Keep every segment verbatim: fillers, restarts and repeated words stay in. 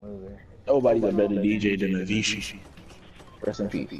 Nobody's a better D J than Avicii. Rest in peace.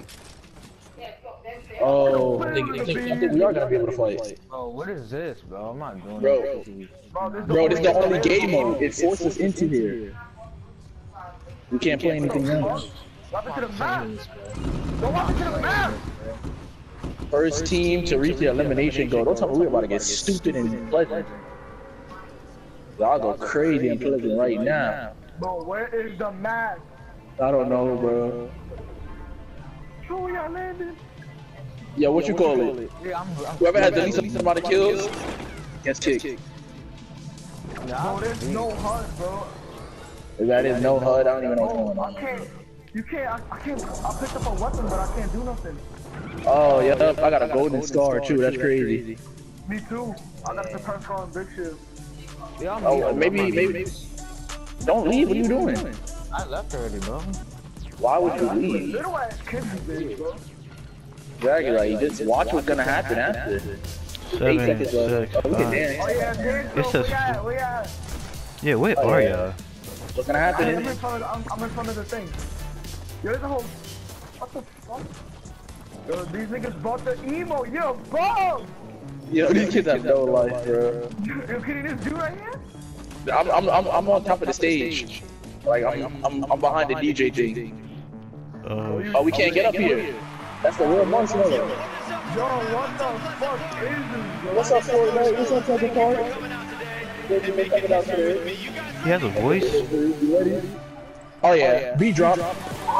Oh, I think, I think, I think we are gonna be able to fight. Bro, what is this, bro? I'm not doing bro, this. Bro, bro, this is the only game mode. It forces us into here. We can't play anything else. Walk into the map. Go walk into the map. First team to reach the elimination goal. Don't tell me we're about to get stupid and pleasant. Y'all go crazy and pleasant right now. Bro, where is the map? I don't know, bro. Show where y'all landed. Yo, what you call it? Yeah, I'm, I'm Whoever had the least amount of kills gets kicked. Bro, there's no H U D, bro. If that is no H U D, I don't even know what's going I on. can't. You can't. I, I can't. I picked up a weapon, but I can't do nothing. Oh, yeah, I got a golden star too. That's crazy. Me too. I got the press on big shit. Yeah, I'm Oh, maybe, maybe. Don't leave. What are you doing? I left already, bro. Why would you leave? Little ass kids, big, bro. Exactly, like, just watch what's gonna happen after. Seven, Eight seconds six, left. Oh, we can five. dance. Oh yeah, dance, bro. It says- We got, we got. Yeah, where Oh, are yeah. y'all? What's gonna I'm happen? in front of. I'm, I'm in front of the thing. Yo, there's a whole. What the fuck? Yo, these niggas bought the emo. Yo, bro. Yo, these kids have no life, bro. Yo, can you just do right here? I'm, I'm, I'm, I'm on top of the stage. Like, I'm, I'm, I'm behind the D J thing. Uh, Oh, we can't get up here. That's the real monster. Yo, what the fuck is this, bro? What's up, Fortnite? What's up, second part? Did you make something out today? he has a voice? You ready? Oh yeah, B drop. Bro,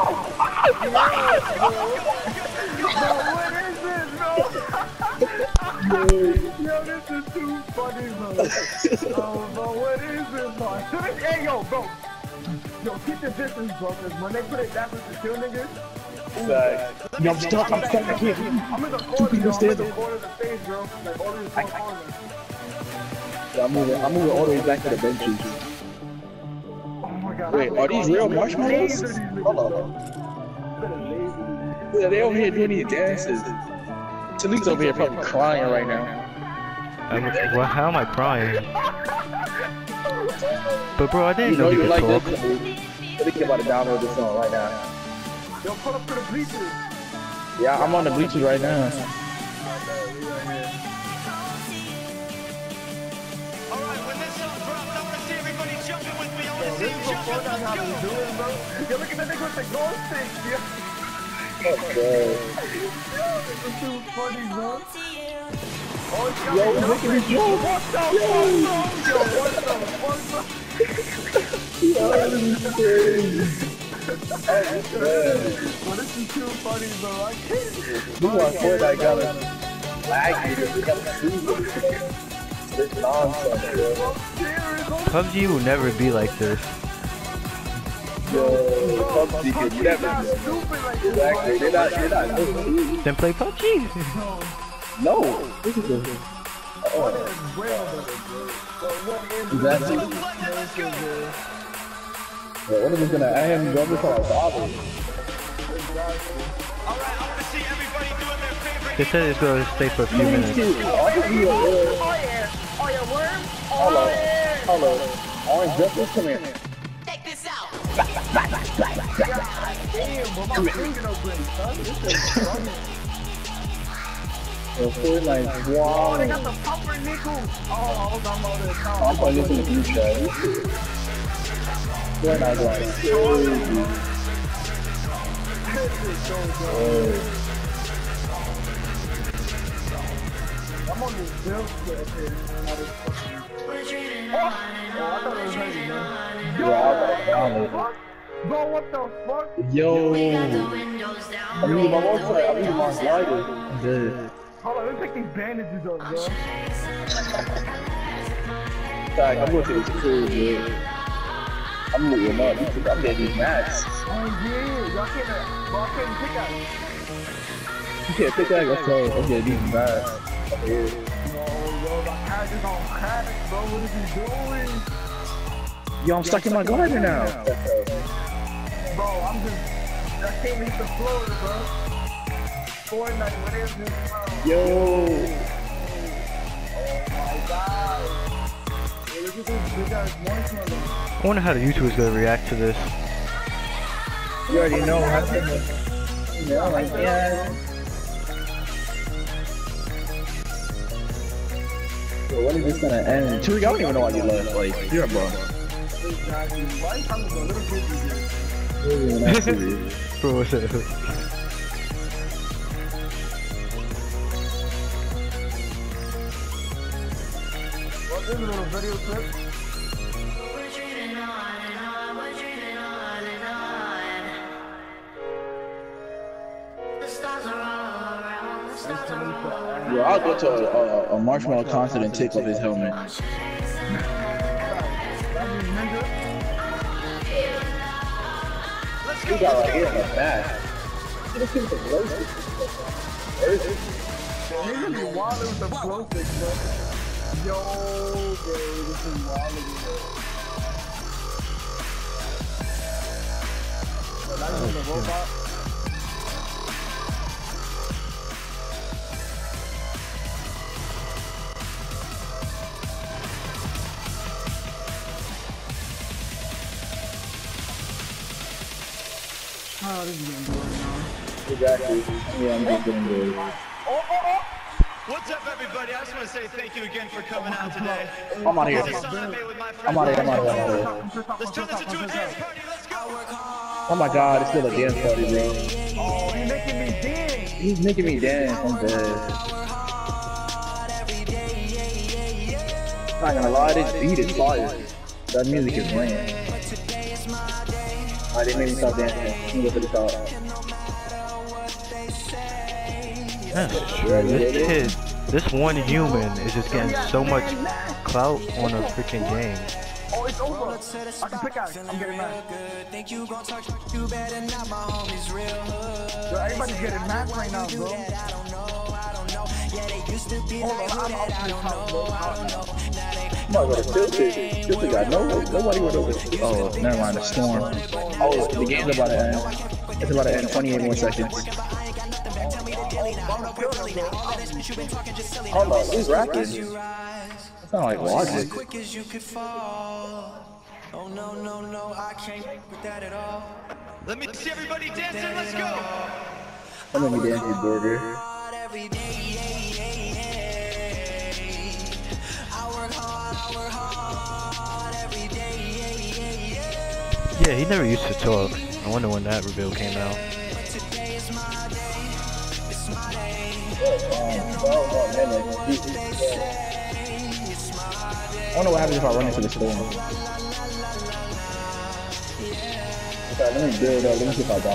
what is this, bro? Yo, this is too funny, bro. Oh, bro, what is this, bro? Hey, yo, bro. Yo, keep the distance, bro, because when they put it down with the kill niggas, Like, yo, I'm stuck. I'm stuck. I can't. I'm in the corner, yo. I'm in the corner of the stage, bro. Like, all these four corners. Yeah, I'm moving. I'm moving all the way back to the benches. Oh my god. Wait, are these real marshmallows? Hold on. Yeah, they over here doing these dances. Talik's over here probably crying right now. I'm, well, how am I crying? But bro, I didn't You know know you you could like talk. this. Talik about to download this song right now. Yo, pull up to the bleachers. Yeah, I'm on the bleachers right now. This is what Fortnite got me doing, bro. Yo, look at that nigga with the gold stick, yo. Okay. This is too funny, bro. Oh, Yo, look at this yo. What the fuck, bro? Yo, what the fuck, bro? Yo, this is crazy. Well, this is too funny, bro. I can't. This is why Fortnite got us laggy. We got to this nonsense, bro. P U B G will never be like this. Yo, P U B G could never be. Exactly. They're not. They're not. Then play P U B G. No. This is a. Oh. Exactly. Well, what are we gonna add him double for our father? They said it's going to stay for a few minutes. Oh, yeah. Oh, yeah, worm? Hello. Hello. Orange Justice, come here. Check this out. Damn, bro, my finger open, son. This is funny. Yo, Fortnite, Oh, wow. they got the pumper nickel. Oh, hold on, hold on. I'm putting this in the future. Fortnite going crazy. Oh. I'm on this bill square here. Oh, I thought it was ready, man. Yo, Yeah, what? Bro, what the fuck? Yo. I mean, my mom's like, I mean, my slider. Good. Hold on, let's take these bandages off, bro. Like, I'm looking at this crew, dude. I'm looking up. I'm getting these mats. Oh, yeah. Y'all can't, uh, bro, I can't pick out. You can't pick that. Let's go. I'm getting these mats. Oh, yo, my cat is on crack, bro. What is he doing? Yo, I'm stuck in my garden now. Bro, I'm just, I can't leave the floor, bro. Fortnite, what is this, bro? Yo. Oh my god. I wonder how the YouTubers gonna react to this. You already know how to. You know, like yeah. So when is this gonna end? Tariq, I don't even know why you left. Like, you're a bum. Bro, what's that? What is a little video clip? Yo, I'll go to a, a, a marshmallow concert and take off his helmet. Let's go. Got right here in the back. This is the closest. You're gonna be wild with the flow stick, bro. Yo, bro, this is wild. That's on the robot. Oh, this is getting boring now. Exactly. Yeah, I'm just getting good. Oh, oh, oh! What's up, everybody? I just want to say thank you again for coming out today. I'm out of here. This is a song I made with my I'm out of here. I'm out of here. Let's turn this into a dance party. Let's go. Oh my god, it's still a dance party, bro. Oh, he's making me dance! He's making me dance. I'm dead. Not gonna lie, this beat is fire. That music is lame. Alright, they made me stop dancing. Let me go to the top. That's true. This kid, this one human is just getting so much clout on a freaking game. Oh, it's over. I can pick out. I'm getting mad. Yo, everybody's getting mad right now, bro. Hold on, I'm out of bro. I'm not gonna tilt it. Tilted got no, nobody went over. Oh, never mind, the storm. Oh, the game's about to end. It's about to end. twenty-eight more seconds. Hold on, who's rapping? It sounds like Logic. Oh no no no, I can't with that at all. Let me see everybody dancing. Let's go. I'm gonna be dancing, burger. Yeah, he never used to talk. I wonder when that reveal came out. I don't know what happens if I run into the storm. Okay, let me build up. Let me see if I die.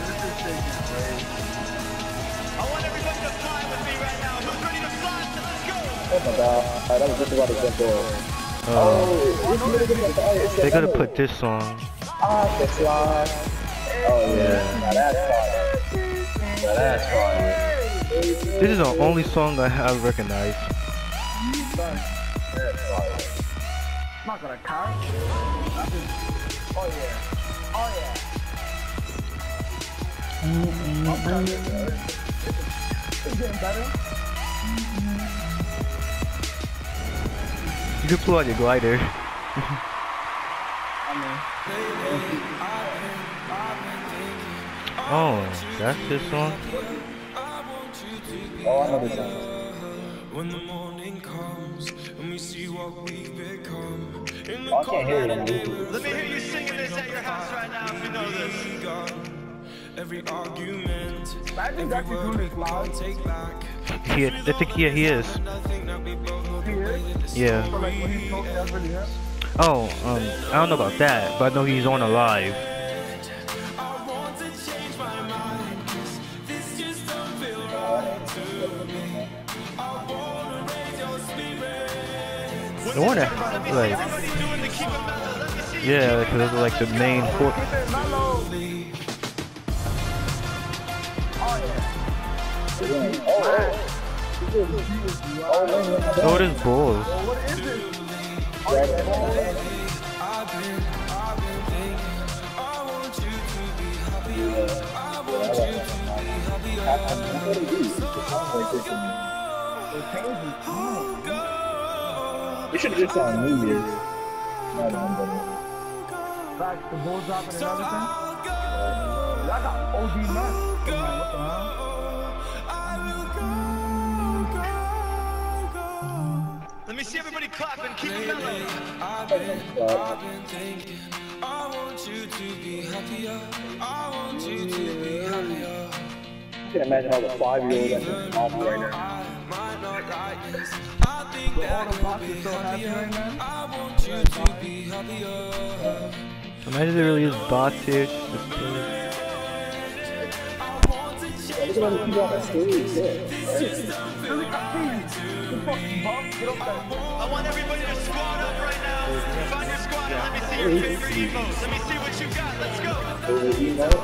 I want everybody to fly with me right now. Who's ready to fly? Let's go. Oh my god, that was just about to jump off. Oh, Oh, they gotta put this song. Ah, the slide. Oh yeah, now that's fire. Now that's fire. This is the only song I have recognized. That's fire. I'm not gonna count. Oh yeah. Oh yeah. It's getting better. You can pull out your glider. Oh, that's this song? Oh, I know this song. When the morning comes and we see what we've become. Oh, I can't hear it on the Let me hear you singing this at your house right now if you know this. Every argument, Imagine actually doing this loud. take back. He, I think yeah, he is. Yeah. So like when he's talking, that's really him. Oh, um, I don't know about that, but I know he's on a live. I wonder, like, yeah, because it's like the main port. Oh, it is balls. What is it? We should have just on New Year's. Facts, the Bulls dropping and everything. Y'all got O G nuts. What the hell? Let me see everybody clap and keep it mellow. I've been, I've been thinking, I want you to be happier. I want you to be happier. You can imagine all the five-year-olds that's in off right now. I might not like this. I think that you'll be happier. I want you to be happier. Imagine there really is bots here. Just kill it. Look at all the people on the stage. I want everybody to squad up right now. Find your squad and let me see your favorite emotes. Let me see what you got. Let's go.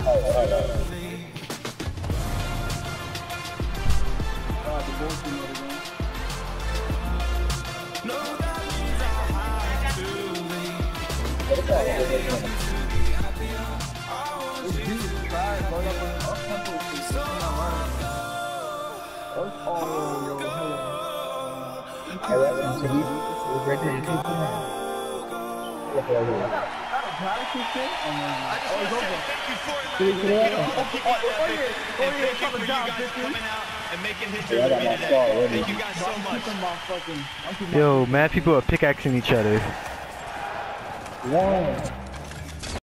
No, that means I have to leave. I just want to say thank you for it, man. Keep it that big. And thank you for you guys coming out and making history with me today. Thank you guys so much. Yo, mad people are pickaxing each other. One.